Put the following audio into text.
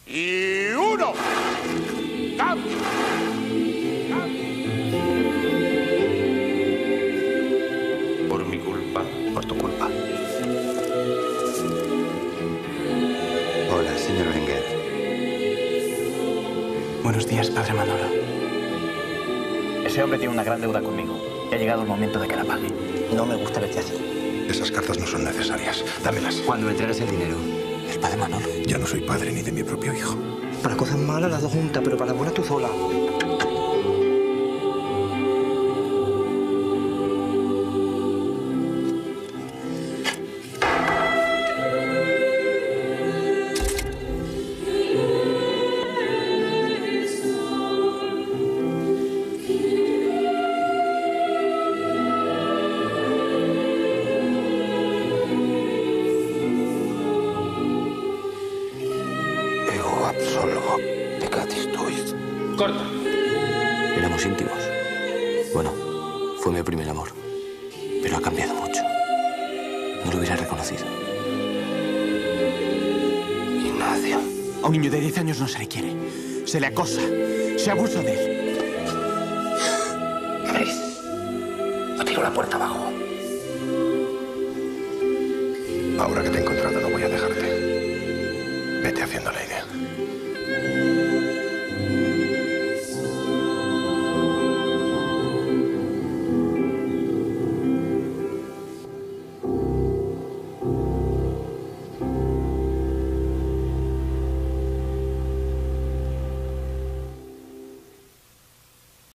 y 1. ¡Cambio! Por mi culpa, por tu culpa. Hola, señor Wenger. Buenos días, padre Manolo. Ese hombre tiene una gran deuda conmigo. Ha llegado el momento de que la pague. No me gusta verte así. Esas cartas no son necesarias. Dámelas. Cuando me entregues el dinero. El padre Manolo. Ya no soy padre ni de mi propio hijo. Para cosas malas las dos juntas, pero para las buenas tú sola. Ego absolvo peccatis tuis. Corta. Éramos íntimos. Bueno, fue mi primer amor. Pero ha cambiado mucho. No lo hubiera reconocido. Ignacio. A un niño de 10 años no se le quiere. Se le acosa. Se abusa de él. ¿Qué veréis? O tiro la puerta abajo. Ahora que te he encontrado no voy a